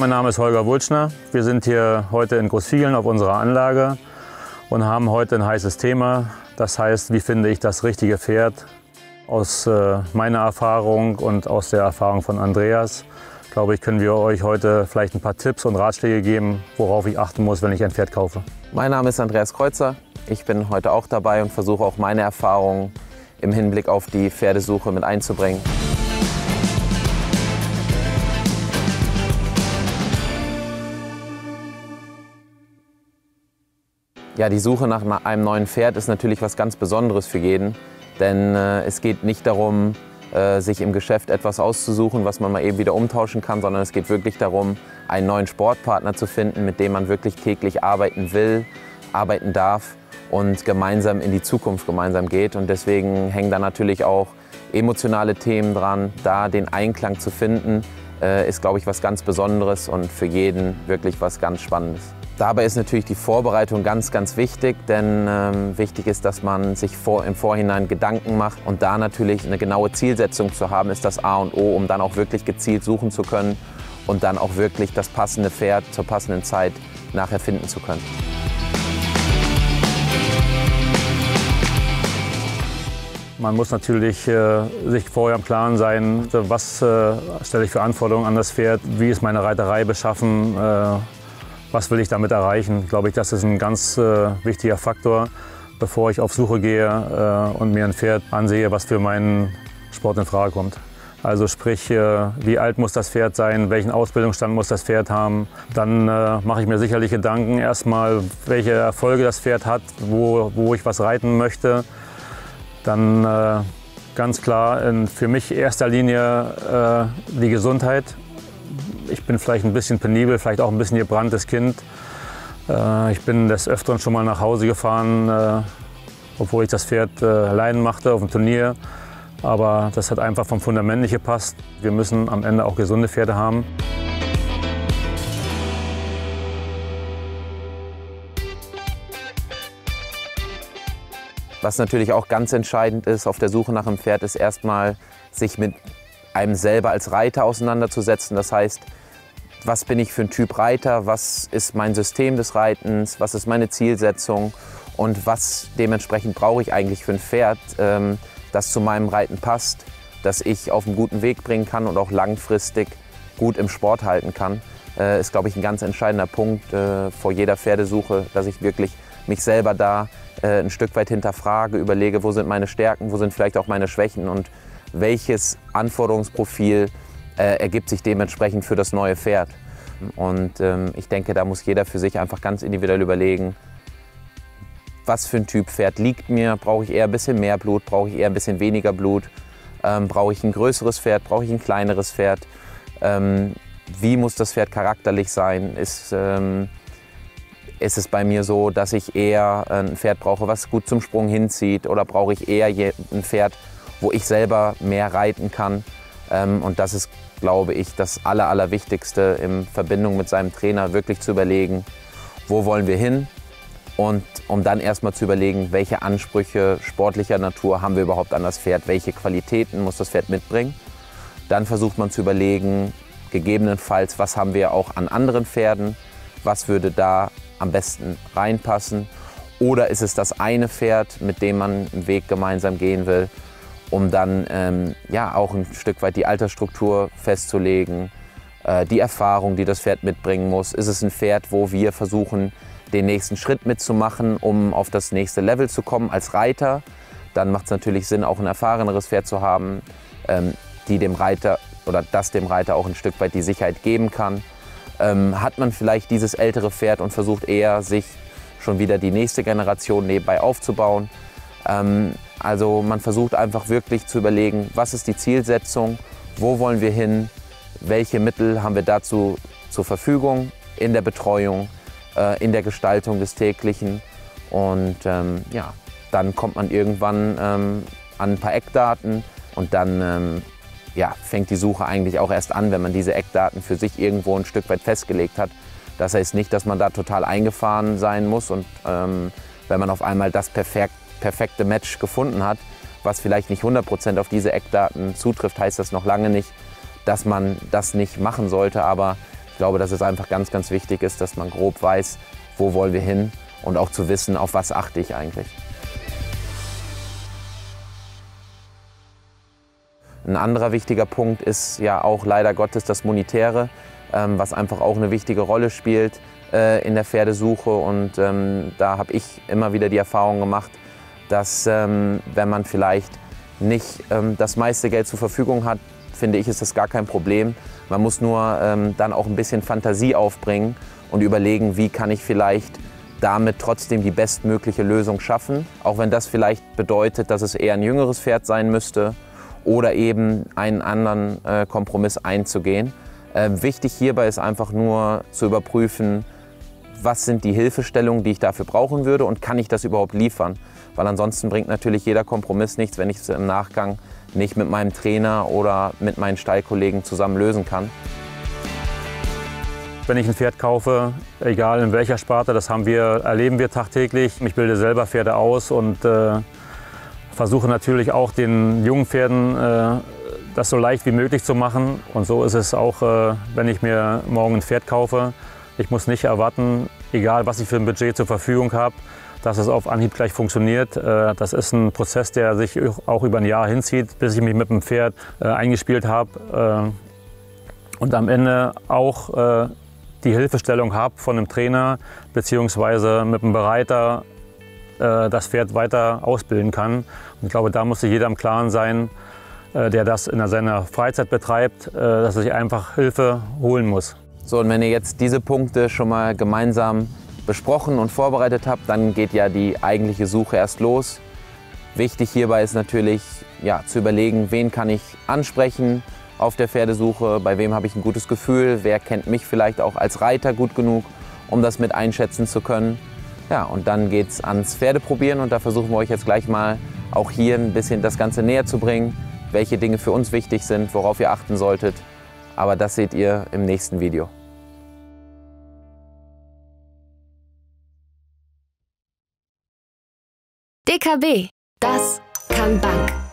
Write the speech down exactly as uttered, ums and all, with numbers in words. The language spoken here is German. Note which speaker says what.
Speaker 1: mein Name ist Holger Wulschner. Wir sind hier heute in Großfiegeln auf unserer Anlage und haben heute ein heißes Thema. Das heißt, wie finde ich das richtige Pferd? Aus äh, meiner Erfahrung und aus der Erfahrung von Andreas, glaube ich, können wir euch heute vielleicht ein paar Tipps und Ratschläge geben, worauf ich achten muss, wenn ich ein Pferd kaufe.
Speaker 2: Mein Name ist Andreas Kreuzer. Ich bin heute auch dabei und versuche auch meine Erfahrungen im Hinblick auf die Pferdesuche mit einzubringen. Ja, die Suche nach einem neuen Pferd ist natürlich was ganz Besonderes für jeden, denn äh, es geht nicht darum, äh, sich im Geschäft etwas auszusuchen, was man mal eben wieder umtauschen kann, sondern es geht wirklich darum, einen neuen Sportpartner zu finden, mit dem man wirklich täglich arbeiten will, arbeiten darf und gemeinsam in die Zukunft gemeinsam geht. Und deswegen hängen da natürlich auch emotionale Themen dran. Da den Einklang zu finden, äh, ist, glaube ich, was ganz Besonderes und für jeden wirklich was ganz Spannendes. Dabei ist natürlich die Vorbereitung ganz, ganz wichtig, denn ähm, wichtig ist, dass man sich vor, im Vorhinein Gedanken macht und da natürlich eine genaue Zielsetzung zu haben, ist das A und O, um dann auch wirklich gezielt suchen zu können und dann auch wirklich das passende Pferd zur passenden Zeit nachher finden zu können.
Speaker 1: Man muss natürlich äh, sich vorher im Klaren sein, was äh, stelle ich für Anforderungen an das Pferd, wie ist meine Reiterei beschaffen, äh, was will ich damit erreichen. Ich glaube, das ist ein ganz äh, wichtiger Faktor, bevor ich auf Suche gehe äh, und mir ein Pferd ansehe, was für meinen Sport in Frage kommt. Also sprich, äh, wie alt muss das Pferd sein, welchen Ausbildungsstand muss das Pferd haben. Dann äh, mache ich mir sicherlich Gedanken, erstmal, welche Erfolge das Pferd hat, wo, wo ich was reiten möchte. Dann äh, ganz klar in, für mich in erster Linie äh, die Gesundheit. Ich bin vielleicht ein bisschen penibel, vielleicht auch ein bisschen gebranntes Kind. Äh, ich bin des Öfteren schon mal nach Hause gefahren, äh, obwohl ich das Pferd äh, allein machte auf dem Turnier. Aber das hat einfach vom Fundament nicht gepasst. Wir müssen am Ende auch gesunde Pferde haben.
Speaker 2: Was natürlich auch ganz entscheidend ist auf der Suche nach einem Pferd, ist erstmal sich mit einem selber als Reiter auseinanderzusetzen. Das heißt, was bin ich für ein Typ Reiter, was ist mein System des Reitens, was ist meine Zielsetzung und was dementsprechend brauche ich eigentlich für ein Pferd, ähm, das zu meinem Reiten passt, das ich auf einen guten Weg bringen kann und auch langfristig gut im Sport halten kann, äh, ist, glaube ich, ein ganz entscheidender Punkt äh, vor jeder Pferdesuche, dass ich wirklich mich selber da äh, ein Stück weit hinterfrage, überlege, wo sind meine Stärken, wo sind vielleicht auch meine Schwächen und welches Anforderungsprofil äh, ergibt sich dementsprechend für das neue Pferd. Und ähm, ich denke, da muss jeder für sich einfach ganz individuell überlegen, was für ein Typ Pferd liegt mir, brauche ich eher ein bisschen mehr Blut, brauche ich eher ein bisschen weniger Blut, ähm, brauche ich ein größeres Pferd, brauche ich ein kleineres Pferd, ähm, wie muss das Pferd charakterlich sein, ist, ähm, ist es bei mir so, dass ich eher ein Pferd brauche, was gut zum Sprung hinzieht oder brauche ich eher ein Pferd, wo ich selber mehr reiten kann. Ähm, und das ist, glaube ich, das Aller, Allerwichtigste in Verbindung mit seinem Trainer, wirklich zu überlegen, wo wollen wir hin und um dann erstmal zu überlegen, welche Ansprüche sportlicher Natur haben wir überhaupt an das Pferd, welche Qualitäten muss das Pferd mitbringen. Dann versucht man zu überlegen, gegebenenfalls, was haben wir auch an anderen Pferden, was würde da am besten reinpassen oder ist es das eine Pferd, mit dem man einen Weg gemeinsam gehen will, um dann ähm, ja, auch ein Stück weit die Altersstruktur festzulegen, äh, die Erfahrung, die das Pferd mitbringen muss. Ist es ein Pferd, wo wir versuchen, den nächsten Schritt mitzumachen, um auf das nächste Level zu kommen als Reiter? Dann macht es natürlich Sinn, auch ein erfahreneres Pferd zu haben, ähm, die dem Reiter oder das dem Reiter auch ein Stück weit die Sicherheit geben kann. Ähm, hat man vielleicht dieses ältere Pferd und versucht eher, sich schon wieder die nächste Generation nebenbei aufzubauen. Ähm, also man versucht einfach wirklich zu überlegen, was ist die Zielsetzung, wo wollen wir hin, welche Mittel haben wir dazu zur Verfügung in der Betreuung, äh, in der Gestaltung des Täglichen. Und ähm, ja, dann kommt man irgendwann ähm, an ein paar Eckdaten und dann ähm, ja, fängt die Suche eigentlich auch erst an, wenn man diese Eckdaten für sich irgendwo ein Stück weit festgelegt hat. Das heißt nicht, dass man da total eingefahren sein muss und ähm, wenn man auf einmal das perfekt, perfekte Match gefunden hat, was vielleicht nicht hundert Prozent auf diese Eckdaten zutrifft, heißt das noch lange nicht, dass man das nicht machen sollte. Aber Ich glaube, dass es einfach ganz, ganz wichtig ist, dass man grob weiß, wo wollen wir hin und auch zu wissen, auf was achte ich eigentlich. Ein anderer wichtiger Punkt ist ja auch leider Gottes das Monetäre, ähm, was einfach auch eine wichtige Rolle spielt äh, in der Pferdesuche. Und ähm, da habe ich immer wieder die Erfahrung gemacht, dass ähm, wenn man vielleicht nicht ähm, das meiste Geld zur Verfügung hat, finde ich, ist das gar kein Problem. Man muss nur ähm, dann auch ein bisschen Fantasie aufbringen und überlegen, wie kann ich vielleicht damit trotzdem die bestmögliche Lösung schaffen. Auch wenn das vielleicht bedeutet, dass es eher ein jüngeres Pferd sein müsste oder eben einen anderen äh, Kompromiss einzugehen. Äh, wichtig hierbei ist einfach nur zu überprüfen, was sind die Hilfestellungen, die ich dafür brauchen würde und kann ich das überhaupt liefern. Weil ansonsten bringt natürlich jeder Kompromiss nichts, wenn ich es im Nachgang nicht mit meinem Trainer oder mit meinen Stallkollegen zusammen lösen kann.
Speaker 1: Wenn ich ein Pferd kaufe, egal in welcher Sparte, das haben wir, erleben wir tagtäglich. Ich bilde selber Pferde aus und äh, versuche natürlich auch den jungen Pferden äh, das so leicht wie möglich zu machen. Und so ist es auch, äh, wenn ich mir morgen ein Pferd kaufe. Ich muss nicht erwarten, egal was ich für ein Budget zur Verfügung habe, dass es auf Anhieb gleich funktioniert. Äh, das ist ein Prozess, der sich auch über ein Jahr hinzieht, bis ich mich mit dem Pferd äh, eingespielt habe. Äh, und am Ende auch äh, die Hilfestellung habe von einem Trainer bzw. mit einem Bereiter das Pferd weiter ausbilden kann. Und ich glaube, da muss sich jeder im Klaren sein, der das in seiner Freizeit betreibt, dass er sich einfach Hilfe holen muss.
Speaker 2: So, und wenn ihr jetzt diese Punkte schon mal gemeinsam besprochen und vorbereitet habt, dann geht ja die eigentliche Suche erst los. Wichtig hierbei ist natürlich, ja, zu überlegen, wen kann ich ansprechen auf der Pferdesuche, bei wem habe ich ein gutes Gefühl, wer kennt mich vielleicht auch als Reiter gut genug, um das mit einschätzen zu können. Ja, und dann geht es ans Pferdeprobieren und da versuchen wir euch jetzt gleich mal auch hier ein bisschen das Ganze näher zu bringen, welche Dinge für uns wichtig sind, worauf ihr achten solltet. Aber das seht ihr im nächsten Video.
Speaker 3: D K B, das kann Bank.